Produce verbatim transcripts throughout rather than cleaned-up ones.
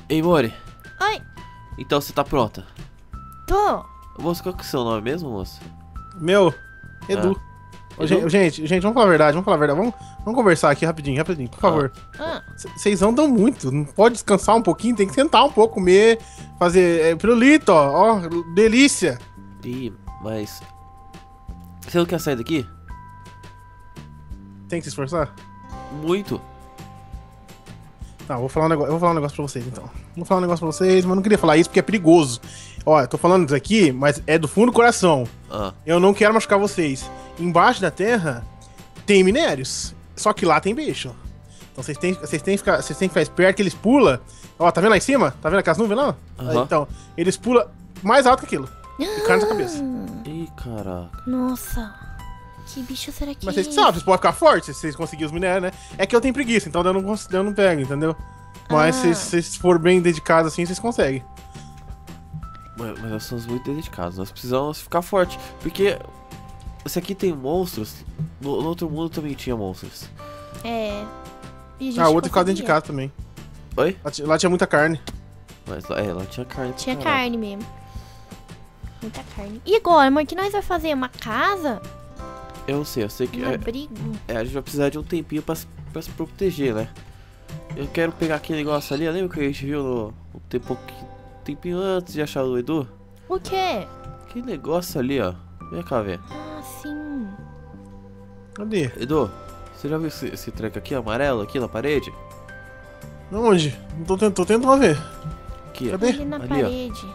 Ei, Mori. Oi. Então você tá pronta? Tô. Moça, qual que é o seu nome mesmo, moça? Meu, Edu. Ah. Ô, gente, gente, gente, vamos falar a verdade, vamos falar a verdade. Vamos, vamos conversar aqui rapidinho, rapidinho, por favor. Ah. Vocês andam muito, não pode descansar um pouquinho, tem que sentar um pouco, comer, fazer é, pirulito, ó, ó, delícia. Ih, mas... Você não quer sair daqui? Tem que se esforçar? Muito. Tá, vou falar um negócio, eu vou falar um negócio pra vocês, então. Vou falar um negócio pra vocês, mas eu não queria falar isso porque é perigoso. Ó, eu tô falando isso aqui, mas é do fundo do coração. Ah. Eu não quero machucar vocês. Embaixo da terra tem minérios, só que lá tem bicho. Então vocês têm, vocês têm, que ficar, vocês têm que ficar esperto que eles pulam. Ó, tá vendo lá em cima? Tá vendo aquelas nuvens lá? Aham. Então, eles pulam mais alto que aquilo. E cai na sua cabeça. Ih, caraca. Nossa. Que bicho será que Mas é vocês esse? sabem, vocês podem ficar fortes se vocês conseguirem os minérios, né? É que eu tenho preguiça, então eu não, cons- eu não pego, entendeu? Mas Ah. se se vocês forem bem dedicados assim, vocês conseguem. Mas, mas nós somos muito dedicados. Nós precisamos ficar forte. Porque... Se aqui tem monstros... No, no outro mundo também tinha monstros. É. E a gente Ah, o outro ficava dentro de conseguia. casa também. Oi? Lá, ti- lá tinha muita carne. Mas lá, é, lá tinha carne. pra Tinha caralho. carne mesmo. Muita carne. E agora, amor, o que nós vai fazer? Uma casa? Eu não sei, eu sei que... Um É, abrigo? é, a gente vai precisar de um tempinho pra, se- pra se proteger, né? Eu quero pegar aquele negócio ali, lembra que a gente viu no, um tempo, um tempinho antes de achar o Edu? O quê? Aquele negócio ali, ó. Vem cá ver. Ah, sim. Cadê? Edu, você já viu esse, esse treco aqui, amarelo, aqui na parede? Onde? Não tô, tent- tô tentando ver. Aqui, ó. Cadê? Ali na Ali, ó. parede.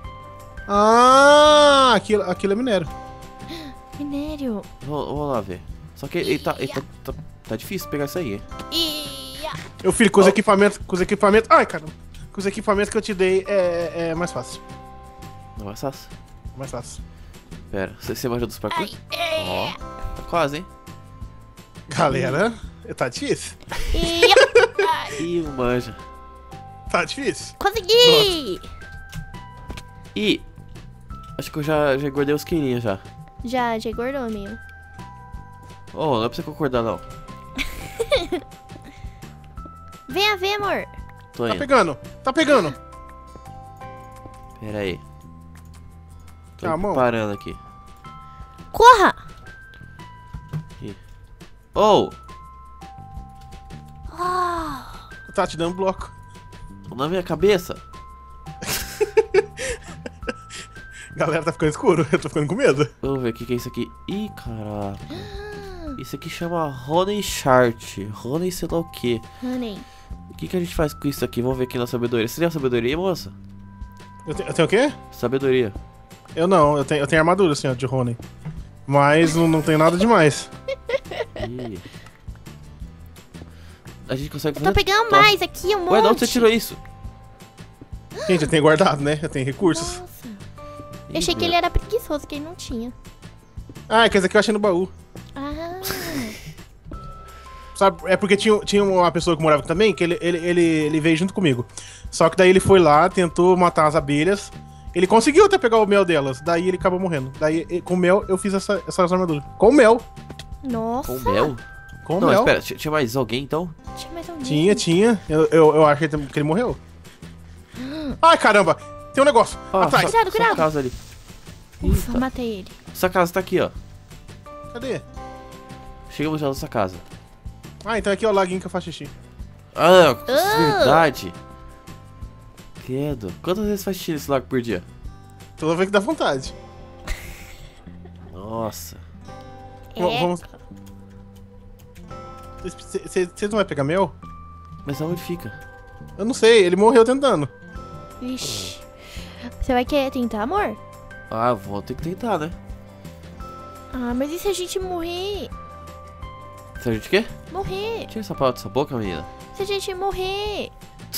Ah, aquilo, aquilo é minério. Minério. Vamos, vamos lá ver. Só que ele tá, ele tá, tá, tá difícil pegar isso aí. Ia. Eu filho, com os Oh. equipamentos. Com os equipamentos. Ai, caramba. Com os equipamentos que eu te dei é, é mais fácil. Não vai fácil? Mais fácil. Pera, você, você manja dos parkour? Ai, Ó, é. tá quase, hein? Galera, tá difícil. Ia. Ih, manja. Tá difícil. Consegui! Ih, acho que eu já, já engordei os quilinhos já. Já, já engordou mesmo. Oh, não é pra você concordar, não. Venha ver, amor. Tô Tá indo. pegando. Tá pegando. Pera aí. Tô Tá, mão. parando aqui. Corra! Oh, Ah, Tá te dando bloco. na minha cabeça. Galera, tá ficando escuro. Eu tô ficando com medo. Vamos ver o que, que é isso aqui. Ih, caraca. Isso aqui chama Honey Chart. Honey sei lá o que. honey. O que, que a gente faz com isso aqui? Vamos ver aqui na sabedoria. Você tem a sabedoria, moça? Eu, te- eu tenho o quê? Sabedoria. Eu não. Eu tenho, eu tenho armadura, assim, ó, de Rony. Mas não, não tem nada demais. Ih. A gente consegue Eu tô fazer... pegando Tá. mais aqui, um monte. Ué, de onde você tirou isso? Gente, eu tenho guardado, né? Eu tenho recursos. Nossa. Ih, Eu achei que meu. ele era preguiçoso, que ele não tinha. Ah, quer dizer que eu achei no baú. Ah, Sabe, é porque tinha, tinha uma pessoa que morava aqui também, que ele, ele, ele, ele veio junto comigo. Só que daí ele foi lá, tentou matar as abelhas. Ele conseguiu até pegar o mel delas, daí ele acabou morrendo. Daí, e- com mel, eu fiz essa, essas armaduras. Com mel. nossa. Com mel? Com Não, mel. espera, tinha tinha mais alguém então? Tinha mais alguém. Tinha, tinha. Eu, eu, eu achei que ele morreu. Ai, caramba! Tem um negócio. Ah, atrás. sua- Cuidado, sua cuidado. casa ali. Ufa, Eita. matei ele. Sua casa tá aqui, ó. Cadê? Chegamos já na sua casa. Ah, então aqui é o laguinho que eu faço xixi. Ah, Ah. verdade. Credo. Quantas vezes faz xixi nesse lago por dia? Toda vez que dá vontade. Nossa. V- É. Vamos. Vocês não vai pegar mel? Mas aonde fica? Eu não sei, ele morreu tentando. Ixi. Você vai querer tentar, amor? Ah, vou ter que tentar, né? Ah, mas e se a gente morrer? Se a gente quer? Morrer. Tira essa palavra da sua boca, menina. Se a gente morrer?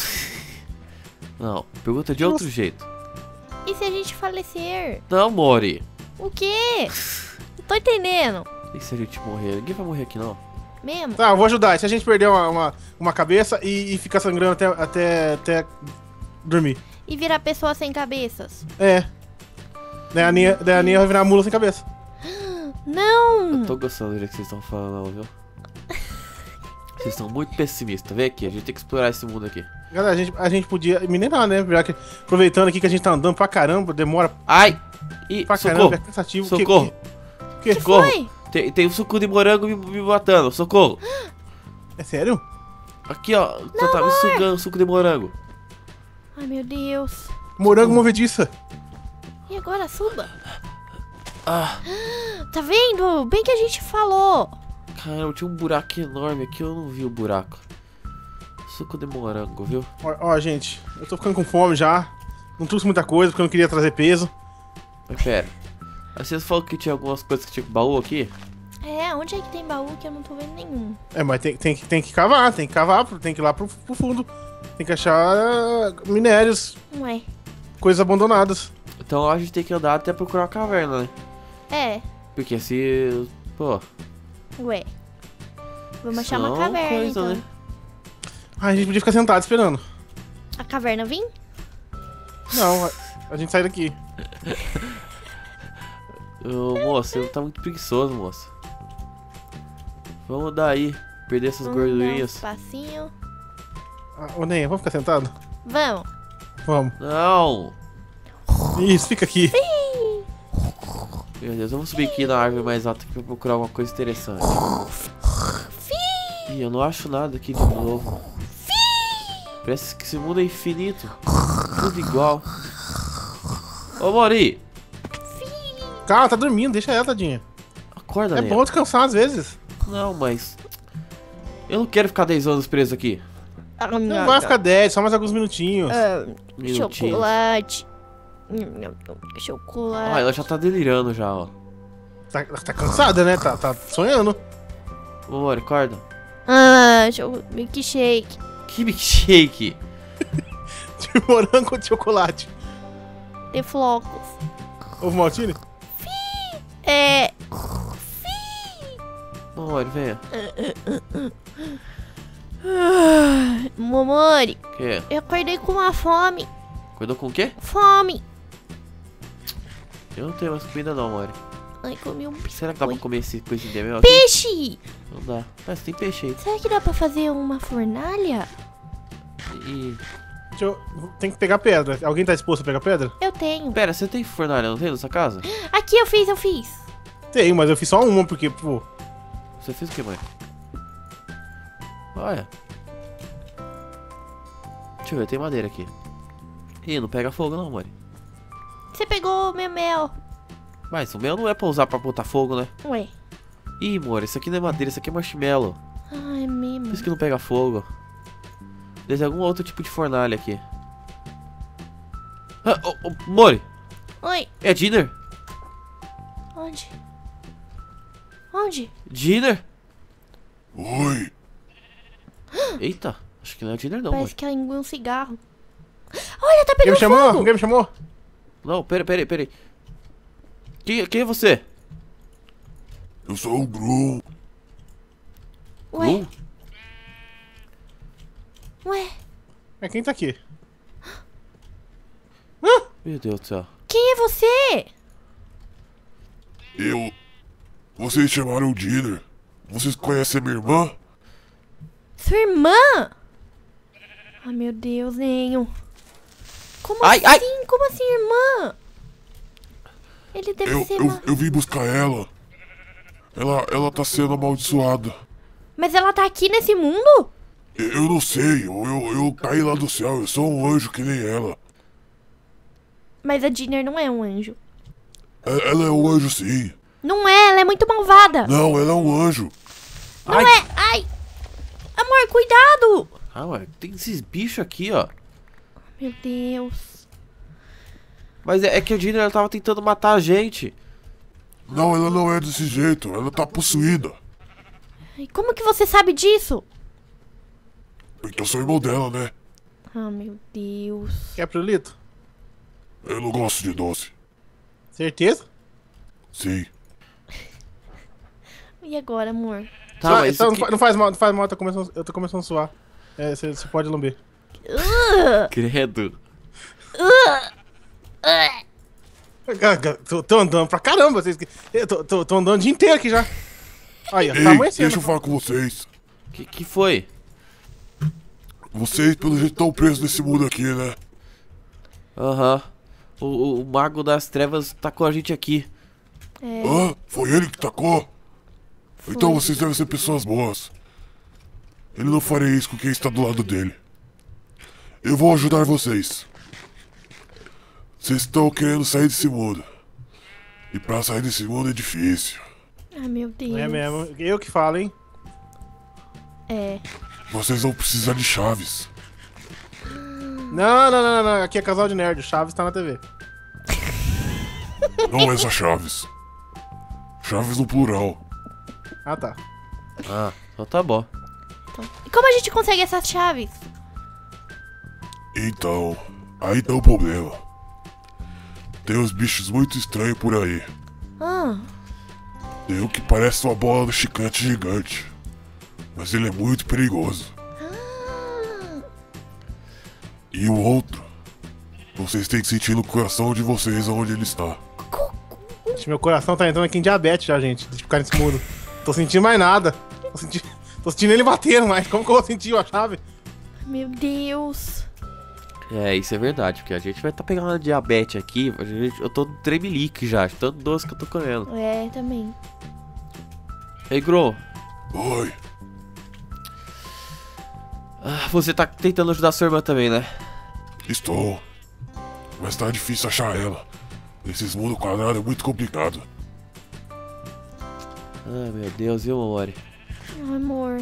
Não, pergunta de outro jeito. E se a gente falecer? Não, Mori. O quê? Não tô entendendo. E se a gente morrer? Ninguém vai morrer aqui, não. Mesmo? Tá, eu vou ajudar. Se a gente perder uma, uma, uma cabeça e, e ficar sangrando até, até, até dormir. E virar pessoa sem cabeças? É. Daí a Aninha, daí a Aninha vai virar mula sem cabeça. Não! Tô gostando do jeito que vocês estão falando, viu? Vocês são muito pessimistas. Vem aqui, a gente tem que explorar esse mundo aqui. Galera, a gente, a gente podia minerar, né? Já que, aproveitando aqui que a gente tá andando pra caramba, demora Ai! Ih, pra socorro! caramba, é cansativo. Socorro! Que, que, Socorro! Foi? Tem, tem um suco de morango me, me matando, socorro! é sério? Aqui, ó, tá, tá me sugando suco de morango. Ai, meu Deus. Morango movediça. E agora, suba. Ah, Tá vendo? Bem que a gente falou. caramba, tinha um buraco enorme aqui, eu não vi o buraco. Suco de morango, viu? Ó, ó, gente, eu tô ficando com fome já. Não trouxe muita coisa porque eu não queria trazer peso. Mas pera. Aí vocês falaram que tinha algumas coisas que tinha baú aqui? É, onde é que tem baú que eu não tô vendo nenhum? É, mas tem, tem, que- tem que cavar, tem que cavar, tem que ir lá pro, pro fundo. Tem que achar minérios, Ué. coisas abandonadas. Então a gente tem que andar até procurar uma caverna, né? É, Porque se... Pô... ué. Vamos achar uma são caverna, coisa, então. né? Ah, a gente podia ficar sentado esperando. A caverna vim? Não, a, a gente sai daqui. Ô, moça, você tá muito preguiçoso, moça. Vamos daí, perder essas Vamos dar um gordurinhas. passinho. Ah, ô, Nenha, vamos ficar sentado? Vamos. Vamos. Não! Isso, fica aqui. Meu Deus, vamos subir aqui na árvore mais alta pra procurar alguma coisa interessante. Ih, eu não acho nada aqui de novo. Parece que esse mundo é infinito. Tudo igual. Ô, Mori! Calma, tá dormindo, deixa ela, tadinha. Acorda, É né? bom descansar às vezes. Não, mas... Eu não quero ficar dez anos preso aqui. Não vai ficar dez, só mais alguns minutinhos. Ah, Minutinho. chocolate. Hum, não, não, Chocolate. Ah, ela já tá delirando já, ó. Tá, tá cansada, né? Tá, tá sonhando. Ô, Mori, acorda. Ah, cho- milkshake. Que milkshake! De morango ou de chocolate? De flocos. Ovo maltine? É. Ô, Mori, venha. Ah, Momori, O quê? eu acordei com uma fome. Cuidou com o quê? Fome. Eu não tenho mais comida não, Mori. Ai, comi um Será que dá pra biscoito. comer esse coisinho de mel aqui? Peixe! Não dá. Mas tem peixe aí. Será que dá pra fazer uma fornalha? E... Deixa eu... Tem que pegar pedra. Alguém tá disposto a pegar pedra? Eu tenho. Pera, você tem fornalha, não tem na sua casa? Aqui eu fiz, eu fiz. Tenho, mas eu fiz só uma porque, pô... Você fez o que, mãe? Olha. Deixa eu ver, tem madeira aqui. Ih, não pega fogo não, Mori. Você pegou meu mel. Mas o mel não é pra usar pra botar fogo, né? Ué. Ih, Mori, isso aqui não é madeira, isso aqui é marshmallow. Ai, mesmo. Por isso que não pega fogo. Deve ter algum outro tipo de fornalha aqui. Ah, oh, oh, Mori, Oi, é dinner? onde? Onde? Dinner? Oi, Eita, acho que não é dinner não, Parece Mori. que ela engoliu um cigarro. Olha, tá Alguém pegando me chamou? fogo. Alguém me chamou? Não, pera, pera, pera. Quem, quem é você? eu sou o Grum. Ué, Blum? ué. É, quem tá aqui? Meu Deus do céu. Quem é você? Eu. Vocês chamaram o Dinner. Vocês conhecem a minha irmã? Sua irmã? Ai, meu Deus, Nenho. Como Ai, assim? ai. Como assim, irmã? Ele deve Eu, ser eu, uma... eu vim buscar ela. Ela, ela tá sendo amaldiçoada. Mas ela tá aqui nesse mundo? Eu, eu não sei, eu, eu, eu caí lá do céu, eu sou um anjo que nem ela. Mas a Dinner não é um anjo. E- Ela é um anjo sim. Não é, ela é muito malvada. Não, ela é um anjo. Não Ai. é. Ai. Amor, cuidado. Ah, ué, tem esses bichos aqui, ó. Meu Deus. Mas é, é que a Dinner ela tava tentando matar a gente. Não, ela não é desse jeito, ela tá possuída. Ai, como que você sabe disso? Porque eu sou irmão dela, né? Ah, meu Deus. Quer pirulito? Eu não gosto de doce. Certeza? Sim. E agora, amor? Tá, Só- mas só o não, que- fa- não faz mal, não faz mal, eu tô começando, eu tô começando a suar. É, você você pode lamber. Uh, Credo. uh. Ah, ah, Tô, tô andando pra caramba, vocês que- eu tô, tô, tô andando o dia inteiro aqui já. Aí, ó, Ei, tá amanhecendo. deixa eu falar com vocês. Que que foi? Vocês, pelo jeito, estão presos nesse mundo aqui, né? Aham. O, o, o Mago das Trevas tá com a gente aqui. É, Hã? Foi ele que tacou? foi. Então vocês devem ser pessoas boas. Ele não faria isso com quem está do lado dele. Eu vou ajudar vocês. Vocês estão querendo sair desse mundo. E pra sair desse mundo é difícil. Ai, meu Deus. É mesmo. Eu que falo, hein? É. Vocês vão precisar de chaves. Não, não, não, não. Aqui é casal de nerd. O Chaves tá na T V. Não é só chaves. Chaves no plural. Ah, tá. Ah, então tá bom. Então, e como a gente consegue essas chaves? Então, aí tá o problema. Tem uns bichos muito estranhos por aí. Ah, Tem um que parece uma bola do chicante gigante. Mas ele é muito perigoso. ah, E o outro, vocês têm que sentir no coração de vocês onde ele está. Gente, meu coração tá entrando aqui em diabetes já, gente. De ficar nesse mundo. Tô sentindo mais nada. Tô sentindo, tô sentindo ele batendo, mas como que eu vou sentir a chave? meu Deus. É, isso é verdade, porque a gente vai tá pegando uma diabetes aqui. A gente, eu tô tremelique já, de tanto doce que eu tô comendo. É, também. Ei, Gro, Oi, ah, você tá tentando ajudar sua irmã também, né? estou. Mas tá difícil achar ela. Esses mundos quadrados é muito complicado. Ah, meu Deus, viu, Momori? Ai, amor.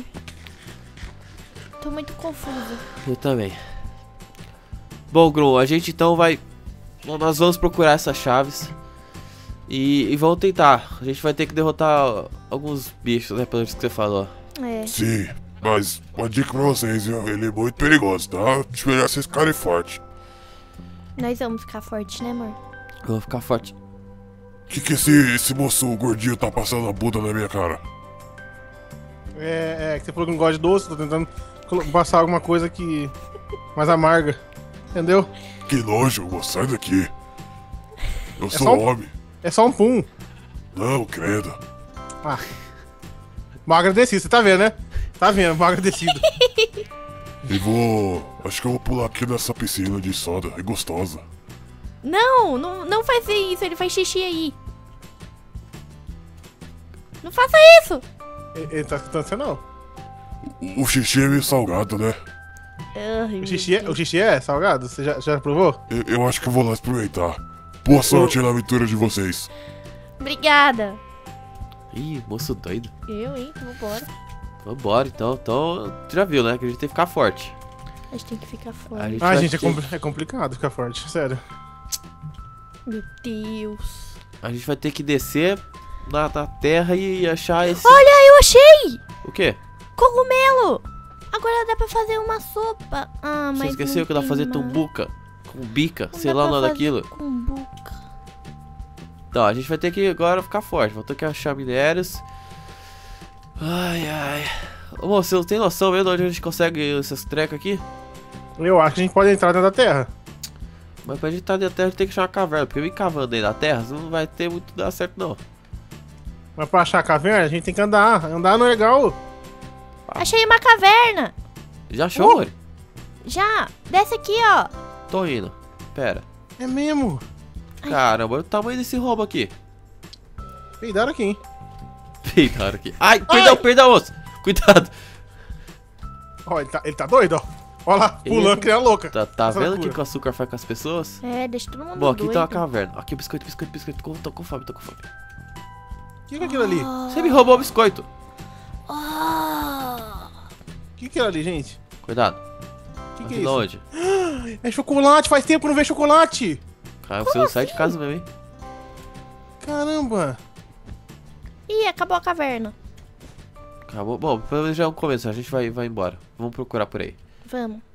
Tô muito confusa. Eu também. Bom, Gro, a gente então vai... Bom, nós vamos procurar essas chaves. E, e vamos tentar. A gente vai ter que derrotar alguns bichos, né? Pelo que você falou. É. Sim, mas uma dica pra vocês, viu? Ele é muito perigoso, tá? Deixa eu melhor vocês ficarem fortes. Nós vamos ficar fortes, né, amor? Eu vou ficar forte. O que que esse, esse moço gordinho tá passando a bunda na minha cara? É, é, que você falou que não gosta de doce, tô tentando colo- passar alguma coisa que... mais amarga. Entendeu? Que nojo, moço, sai daqui. Eu sou só um- homem. É só um pum. Não, credo. Ah. Mal agradecido, você tá vendo, né? Tá vendo, mal agradecido. E vou... Acho que eu vou pular aqui nessa piscina de soda. É gostosa. Não, não, não faz isso. Ele faz xixi aí. Não faça isso. Ele, ele tá escutando você, não. O, o xixi é meio salgado, né? Ai, O xixi é, o xixi é salgado? Você já, já provou? Eu, eu acho que eu vou lá experimentar. Boa sorte na aventura de vocês. Obrigada. Ih, moço doido. Eu, hein? Vambora. Vambora, então. Então, tu já viu, né? Que a gente tem que ficar forte. A gente tem que ficar forte. A gente Ah, vai gente, é, ter- compli- é complicado ficar forte, sério. Meu Deus. A gente vai ter que descer na, na terra e achar esse... Olha, eu achei! O quê? Cogumelo! Agora dá pra fazer uma sopa. Ah, Você mas esqueceu não que dá pra tem fazer mais. tumbuca com bica, Não sei dá lá o pra nome fazer daquilo. Cumbuca. Então, a gente vai ter que agora ficar forte. Vou ter que achar minérios. Ai, ai. Ô, moço, você não tem noção mesmo de onde a gente consegue esses trecos aqui? Eu acho que a gente pode entrar dentro da terra. Mas pra gente estar dentro da terra, a gente tem que achar uma caverna. Porque eu me cavando dentro da terra, não vai ter muito dar certo, não. Mas pra achar a caverna, a gente tem que andar. Andar não é legal. Achei uma caverna. Já achou, Uh! Mori? Já. Desce aqui, ó. Tô indo. Pera. É mesmo. Caramba, olha o tamanho desse roubo aqui. Peidaram aqui, hein? Peidaram aqui. Ai, perdão, perdão, moço. Cuidado. Ó, ele tá, ele tá doido, ó. Ó lá, pulando, Ele- que é louca. Tá, tá Essa vendo o loucura. que, que o açúcar faz com as pessoas? É, deixa todo mundo Bom, aqui doido. tem uma caverna. Aqui, biscoito, biscoito, biscoito. Tô, tô com fome, tô com fome. O que que é aquilo ali? O Você me roubou o biscoito. Ah. que que é aquilo ali, gente? Cuidado. O que que é Aqui isso? onde? É chocolate, faz tempo que eu não vejo chocolate. Cara, você não sai de casa mesmo, hein? Caramba. Ih, acabou a caverna. Acabou. Bom, pelo menos já é um começo. A gente vai, vai embora. Vamos procurar por aí. Vamos.